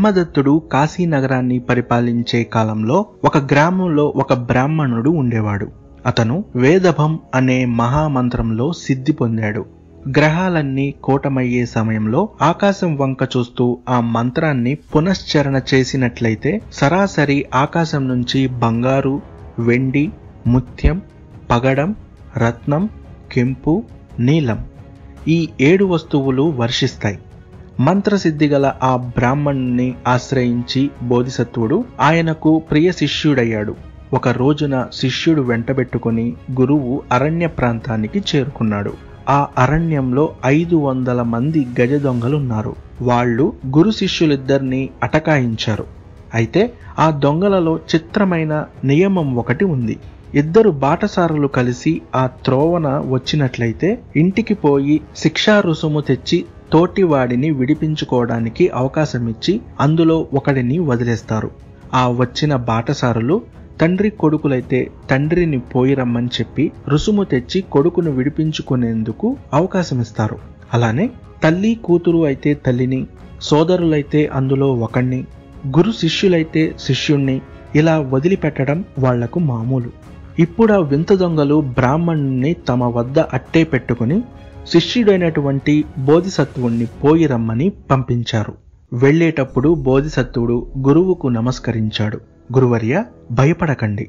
బ్రహ్మదత్తుడు కాశీనగరాన్ని పరిపాలించే కాలంలో ఒక గ్రామంలో ఒక బ్రాహ్మణుడు ఉండేవాడు. అతను వేదభం అనే మహామంత్రంలో సిద్ధి పొందాడు. గ్రహాలన్నీ కూటమయ్యే సమయంలో ఆకాశం వంక చూస్తూ ఆ మంత్రాన్ని పునశ్చరణ చేసినట్లయితే సరాసరి ఆకాశం నుంచి బంగారు, వెండి, ముత్యం, పగడం, రత్నం, కెంపు, నీలం ఈ 7 వస్తువులు వర్షిస్తాయి. మంత్రసిద్ధి గల ఆ బ్రాహ్మణుని ఆశ్రయించి బోధిసత్వుడు ఆయనకు ప్రియ శిష్యుడయ్యాడు. ఒక రోజున శిష్యుడు వెంటబెట్టుకుని గురువు అరణ్య ప్రాంతానికి చేరుకున్నాడు. ఆ అరణ్యంలో 500 మంది గజ దొంగలున్నారు. వాళ్ళు గురు శిష్యులిద్దరినీ అటకాయించారు. అయితే ఆ దొంగలలో చిత్రమైన నియమం ఒకటి ఉంది. ఇద్దరు బాటసారులు కలిసి ఆ త్రోవన వచ్చినట్లయితే ఇంటికి పోయి శిక్షా రుసుము తెచ్చి తోటివాడిని విడిపించుకోవడానికి అవకాశమిచ్చి అందులో ఒకడిని వదిలేస్తారు. ఆ వచ్చిన బాటసారులు తండ్రి కొడుకులైతే తండ్రిని పోయి రమ్మని చెప్పి రుసుము తెచ్చి కొడుకును విడిపించుకునేందుకు అవకాశమిస్తారు. అలానే తల్లి కూతురు అయితే తల్లిని, సోదరులైతే అందులో ఒకణ్ణి, గురు శిష్యులైతే శిష్యుణ్ణి ఇలా వదిలిపెట్టడం వాళ్లకు మామూలు. ఇప్పుడు ఆ వింత దొంగలు బ్రాహ్మణుని తమ వద్ద అట్టే పెట్టుకుని శిష్యుడైనటువంటి బోధిసత్వుణ్ణి పోయి రమ్మని పంపించారు. వెళ్లేటప్పుడు బోధిసత్వుడు గురువుకు నమస్కరించాడు. గురువర్య, భయపడకండి,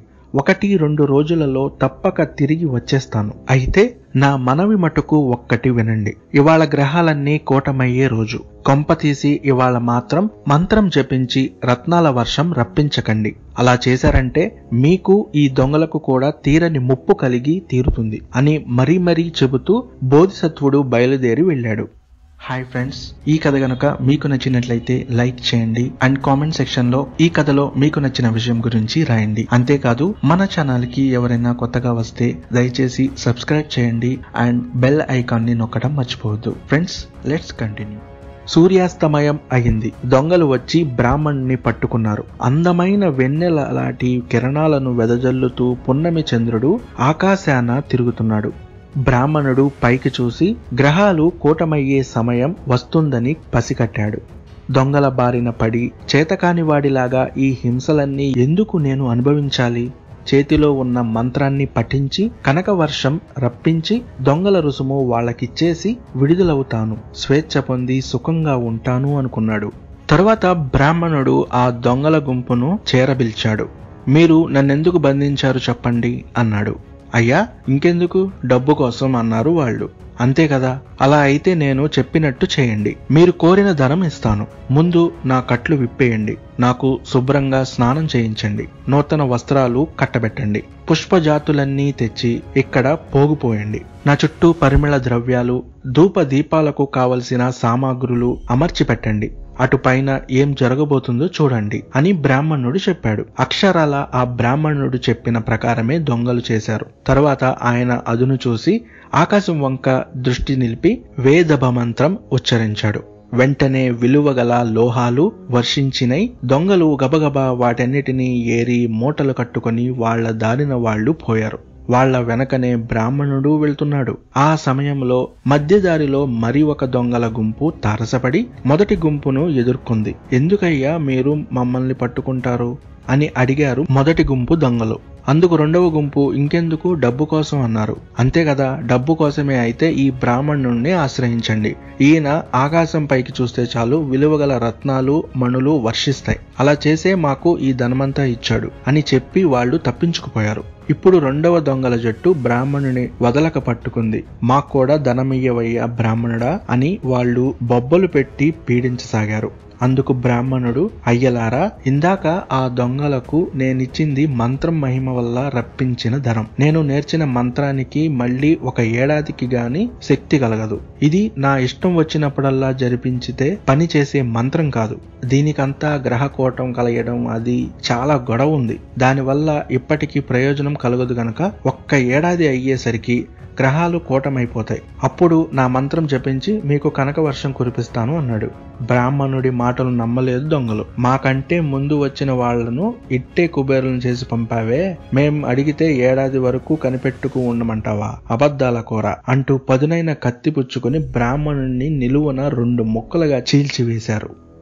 1-2 రోజులలో తప్పక తిరిగి వచ్చేస్తాను. అయితే నా మనవి మటుకు ఒక్కటి వినండి. ఇవాళ గ్రహాలన్నీ కూటమయ్యే రోజు. కొంపతీసి ఇవాళ మాత్రం మంత్రం జపించి రత్నాల వర్షం రప్పించకండి. అలా చేశారంటే మీకు ఈ దొంగలకు కూడా తీరని ముప్పు కలిగి తీరుతుంది అని మరీ చెబుతూ బోధిసత్వుడు బయలుదేరి వెళ్ళాడు. హాయ్ ఫ్రెండ్స్, ఈ కథ గనుక మీకు నచ్చినట్లయితే లైక్ చేయండి అండ్ కామెంట్ సెక్షన్ లో ఈ కథలో మీకు నచ్చిన విషయం గురించి రాయండి. అంతేకాదు మన ఛానల్ కి ఎవరైనా కొత్తగా వస్తే దయచేసి సబ్స్క్రైబ్ చేయండి అండ్ బెల్ ఐకాన్ ని నొక్కడం మర్చిపోవద్దు. Friends, let's continue. సూర్యాస్తమయం అయింది. దొంగలు వచ్చి బ్రాహ్మణుని పట్టుకున్నారు. అందమైన వెన్నెల లాంటి కిరణాలను వెదజల్లుతూ పున్నమి చంద్రుడు ఆకాశాన తిరుగుతున్నాడు. బ్రాహ్మణుడు పైకి చూసి గ్రహాలు కూటమయ్యే సమయం వస్తుందని పసికట్టాడు. దొంగల బారిన పడి చేతకాని వాడిలాగా ఈ హింసలన్నీ ఎందుకు నేను అనుభవించాలి? చేతిలో ఉన్న మంత్రాన్ని పఠించి కనకవర్షం రప్పించి దొంగల రుసుము వాళ్ళకిచ్చేసి విడుదలవుతాను, స్వేచ్ఛ పొంది సుఖంగా ఉంటాను అనుకున్నాడు. తరువాత బ్రాహ్మణుడు ఆ దొంగల గుంపును చేరబిల్చాడు. మీరు నన్నెందుకు బంధించారు చెప్పండి అన్నాడు. అయ్యా, ఇంకెందుకు, డబ్బు కోసం అన్నారు వాళ్ళు. అంతే కదా, అలా అయితే నేను చెప్పినట్టు చేయండి. మీరు కోరిన ధనం ఇస్తాను. ముందు నా కట్లు విప్పేయండి, నాకు శుభ్రంగా స్నానం చేయించండి, నూతన వస్త్రాలు కట్టబెట్టండి, పుష్పజాతులన్నీ తెచ్చి ఇక్కడ పోగుపోయండి, నా చుట్టూ పరిమళ ద్రవ్యాలు, ధూప దీపాలకు కావలసిన సామాగ్రులు అమర్చి పెట్టండి, అటుపైన ఏం జరగబోతుందో చూడండి అని బ్రాహ్మణుడు చెప్పాడు. అక్షరాల ఆ బ్రాహ్మణుడు చెప్పిన ప్రకారమే దొంగలు చేశారు. తర్వాత ఆయన అదును చూసి ఆకాశం వంక దృష్టి నిలిపి వేదభమంత్రం ఉచ్చరించాడు. వెంటనే విలువగల లోహాలు వర్షించినై. దొంగలు గబగబా వాటన్నిటినీ ఏరి మూటలు కట్టుకొని వాళ్ల దారిన వాళ్లు పోయారు. వాళ్ల వెనకనే బ్రాహ్మణుడు వెళ్తున్నాడు. ఆ సమయంలో మధ్యదారిలో మరి ఒక దొంగల గుంపు తారసపడి మొదటి గుంపును ఎదుర్కొంది. ఎందుకయ్యా మీరు మమ్మల్ని పట్టుకుంటారు అని అడిగారు మొదటి గుంపు దొంగలు. అందుకు రెండవ గుంపు ఇంకెందుకు, డబ్బు కోసం అన్నారు. అంతే కదా, డబ్బు కోసమే అయితే ఈ బ్రాహ్మణుణ్ణి ఆశ్రయించండి. ఈయన ఆకాశం పైకి చూస్తే చాలు విలువగల రత్నాలు మణులు వర్షిస్తాయి. అలా చేసే మాకు ఈ ధనమంతా ఇచ్చాడు అని చెప్పి వాళ్ళు తప్పించుకుపోయారు. ఇప్పుడు రెండవ దొంగల జట్టు బ్రాహ్మణుని వదలక పట్టుకుంది. మాకు కూడా ధనమియ్యవయ్యా బ్రాహ్మణుడా అని వాళ్ళు బొబ్బలు పెట్టి పీడించసాగారు. అందుకు బ్రాహ్మణుడు, అయ్యలారా, ఇందాక ఆ దొంగలకు నేనిచ్చింది మంత్రం మహిమ వల్ల రప్పించిన ధనం. నేను నేర్చిన మంత్రానికి మళ్ళీ 1 ఏడాదికి గాని శక్తి కలగదు. ఇది నా ఇష్టం వచ్చినప్పుడల్లా జరిపించితే పని చేసే మంత్రం కాదు. దీనికంతా గ్రహకోటం కలయడం అది చాలా గొడవ ఉంది. దానివల్ల ఇప్పటికీ ప్రయోజనం కలగదు గనక 1 ఏడాది అయ్యేసరికి గ్రహాలు కూటమైపోతాయి. అప్పుడు నా మంత్రం జపించి మీకు కనకవర్షం కురిపిస్తాను అన్నాడు. బ్రాహ్మణుడి మాటలు నమ్మలేదు దొంగలు. మాకంటే ముందు వచ్చిన వాళ్లను ఇట్టే కుబేరులను చేసి పంపావే, మేం అడిగితే ఏడాది వరకు కనిపెట్టుకు ఉండమంటావా, అబద్ధాల కూర అంటూ పదునైన కత్తి పుచ్చుకుని బ్రాహ్మణుణ్ణి నిలువున 2 ముక్కలుగా చీల్చివేశారు.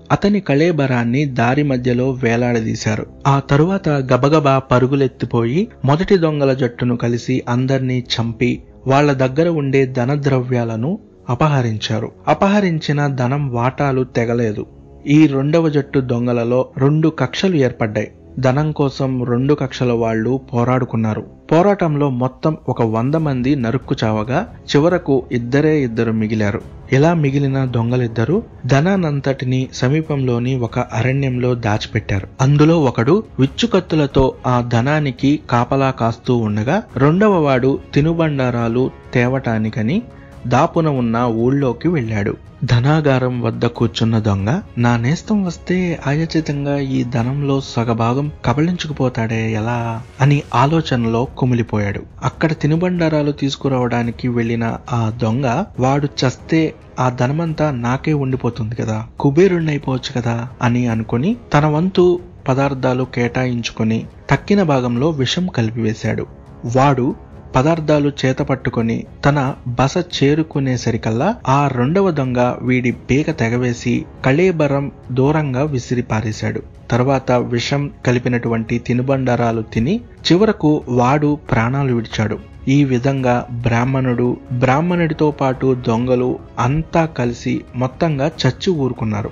అతని కళేబరాన్ని దారి మధ్యలో వేలాడదీశారు. ఆ తరువాత గబగబా పరుగులెత్తిపోయి మొదటి దొంగల జట్టును కలిసి అందర్నీ చంపి వాళ్ల దగ్గర ఉండే ధనద్రవ్యాలను అపహరించారు. అపహరించిన ధనం వాటాలు తెగలేదు. ఈ రెండవ జట్టు దొంగలలో 2 కక్షలు ఏర్పడ్డాయి. ధనం కోసం 2 కక్షల వాళ్లు పోరాడుకున్నారు. పోరాటంలో మొత్తం 100 మంది నరుక్కు చావగా చివరకు 2 మిగిలారు. ఇలా మిగిలిన దొంగలిద్దరూ ధనానంతటిని సమీపంలోని ఒక అరణ్యంలో దాచిపెట్టారు. అందులో ఒకడు విచ్చుకత్తులతో ఆ ధనానికి కాపలా కాస్తూ ఉండగా, రెండవ వాడు తినుబండారాలు తేవటానికని దాపున ఉన్న ఊళ్ళోకి వెళ్ళాడు. ధనాగారం వద్ద కూర్చున్న దొంగ, నా నేస్తం వస్తే ఆయచితంగా ఈ ధనంలో సగభాగం కబళించుకుపోతాడే ఎలా అని ఆలోచనలో కుమిలిపోయాడు. అక్కడ తినుబండారాలు తీసుకురావడానికి వెళ్ళిన ఆ దొంగ, వాడు చస్తే ఆ ధనమంతా నాకే ఉండిపోతుంది కదా, కుబేరుణ్ణైపోవచ్చు కదా అని అనుకుని తన వంతు పదార్థాలు కేటాయించుకొని తక్కిన భాగంలో విషం కలిపివేశాడు. వాడు పదార్థాలు చేత పట్టుకొని తన బస చేరుకునేసరికల్లా ఆ రెండవ దొంగ వీడి పీక తెగవేసి కళేబరం దూరంగా విసిరి పారేశాడు. తర్వాత విషం కలిపినటువంటి తినుబండారాలు తిని చివరకు వాడు ప్రాణాలు విడిచాడు. ఈ విధంగా బ్రాహ్మణుడితో పాటు దొంగలు అంతా కలిసి మొత్తంగా చచ్చి ఊరుకున్నారు.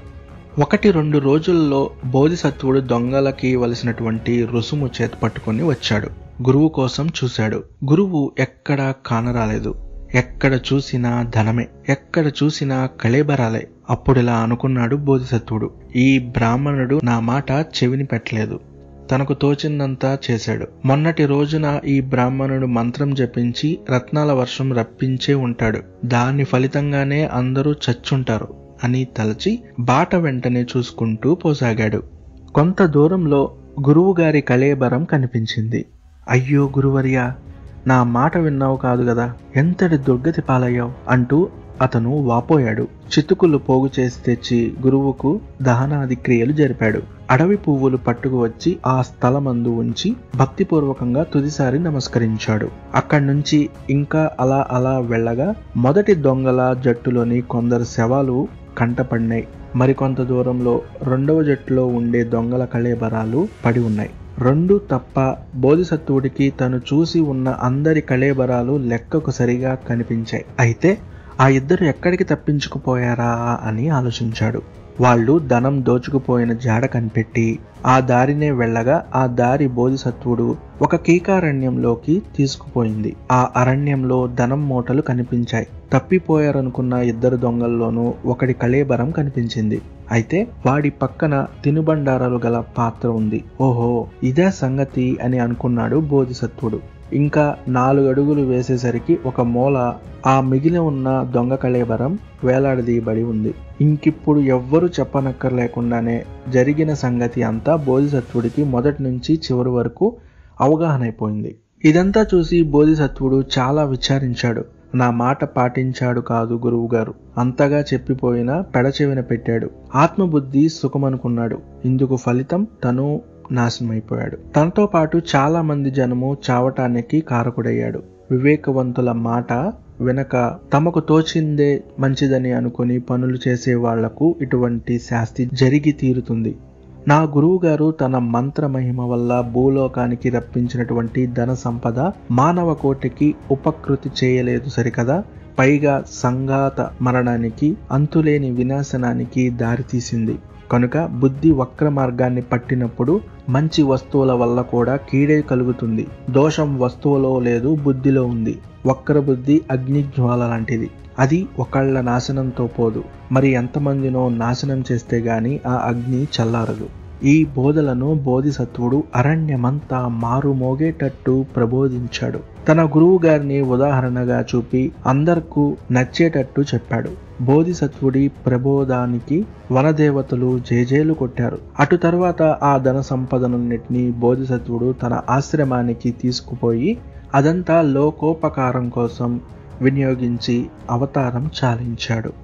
1-2 రోజుల్లో బోధిసత్వుడు దొంగలకి వలసినటువంటి రుసుము చేత పట్టుకొని వచ్చాడు. గురువు కోసం చూశాడు. గురువు ఎక్కడా కానరాలేదు. ఎక్కడ చూసినా ధనమే, ఎక్కడ చూసినా కళేబరాలే. అప్పుడిలా అనుకున్నాడు బోధిసత్వుడు, ఈ బ్రాహ్మణుడు నా మాట చెవిని పెట్టలేదు. తనకు తోచిందంతా చేశాడు. మొన్నటి రోజున ఈ బ్రాహ్మణుడు మంత్రం జపించి రత్నాల వర్షం రప్పించే ఉంటాడు. దాని ఫలితంగానే అందరూ చచ్చుంటారు అని తలచి బాట వెంటనే చూసుకుంటూ పోసాగాడు. కొంత దూరంలో గురువుగారి కళేబరం కనిపించింది. అయ్యో గురువర్యా, నా మాట విన్నావు కాదు గదా, ఎంతటి దుర్గతి పాలయ్యావు అంటూ అతను వాపోయాడు. చితుకులు పోగు చేసి తెచ్చి గురువుకు దహనాది క్రియలు జరిపాడు. అడవి పువ్వులు పట్టుకు వచ్చి ఆ స్థలమందు ఉంచి భక్తిపూర్వకంగా తుదిసారి నమస్కరించాడు. అక్కడి నుంచి ఇంకా అలా వెళ్ళగా మొదటి దొంగల జట్టులోని కొందరు శవాలు కంటపడినాయి. మరికొంత దూరంలో రెండవ జట్టులో ఉండే దొంగల కళేబరాలు పడి ఉన్నాయి. 2 తప్ప బోధిసత్వుడికి తను చూసి ఉన్న అందరి కళేబరాలు లెక్కకు సరిగా కనిపించాయి. అయితే ఆ 2 ఎక్కడికి తప్పించుకుపోయారా అని ఆలోచించాడు. వాళ్ళు ధనం దోచుకుపోయిన జాడ కనిపెట్టి ఆ దారినే వెళ్ళగా ఆ దారి బోధిసత్వుడు ఒక కీకారణ్యంలోకి తీసుకుపోయింది. ఆ అరణ్యంలో ధనం మూటలు కనిపించాయి. తప్పిపోయారనుకున్న 2 దొంగల్లోనూ ఒకడి కళేబరం కనిపించింది. అయితే వాడి పక్కన తినుబండారాలు గల పాత్ర ఉంది. ఓహో, ఇదే సంగతి అని అనుకున్నాడు బోధిసత్వుడు. ఇంకా 4 అడుగులు వేసేసరికి ఒక మూల ఆ మిగిలి ఉన్న దొంగ కళేబరం వేలాడదీయబడి ఉంది. ఇంకిప్పుడు ఎవ్వరూ చెప్పనక్కర్లేకుండానే జరిగిన సంగతి అంతా బోధిసత్వుడికి మొదటి నుంచి చివరి వరకు అవగాహనైపోయింది. ఇదంతా చూసి బోధిసత్వుడు చాలా విచారించాడు. నా మాట పాటించాడు కాదు గురువుగారు, అంతగా చెప్పిపోయినా పెడచెవిన పెట్టాడు. ఆత్మబుద్ధి సుఖమనుకున్నాడు. ఇందుకు ఫలితం తను నాశనమైపోయాడు. తనతో పాటు చాలా మంది జనము చావటానికి కారకుడయ్యాడు. వివేకవంతుల మాట వెనక తమకు తోచిందే మంచిదని అనుకుని పనులు చేసే వాళ్లకు ఇటువంటి శాస్తి జరిగి తీరుతుంది. నా గురువుగారు తన మంత్ర మహిమ వల్ల భూలోకానికి రప్పించినటువంటి ధన సంపద మానవ కోటికి ఉపకృతి చేయలేదు సరికదా, పైగా సంఘాత మరణానికి, అంతులేని వినాశనానికి దారితీసింది. కనుక బుద్ధి వక్ర మార్గాన్ని పట్టినప్పుడు మంచి వస్తువుల వల్ల కూడా కీడే కలుగుతుంది. దోషం వస్తువులో లేదు, బుద్ధిలో ఉంది. వక్ర బుద్ధి అగ్నిజ్వాల లాంటిది. అది ఒకళ్ళ నాశనంతో పోదు, మరి ఎంతమందినో నాశనం చేస్తే గాని ఆ అగ్ని చల్లారదు. ఈ బోధలను బోధిసత్వుడు అరణ్యమంతా మారుమోగేటట్టు ప్రబోధించాడు. తన గురువు గారిని ఉదాహరణగా చూపి అందరికీ నచ్చేటట్టు చెప్పాడు. బోధిసత్వుడి ప్రబోధానికి వనదేవతలు జేజేలు కొట్టారు. అటు తర్వాత ఆ ధన సంపదనన్నిటినీ బోధిసత్వుడు తన ఆశ్రమానికి తీసుకుపోయి అదంతా లోకోపకారం కోసం వినియోగించి అవతారం చాలించాడు.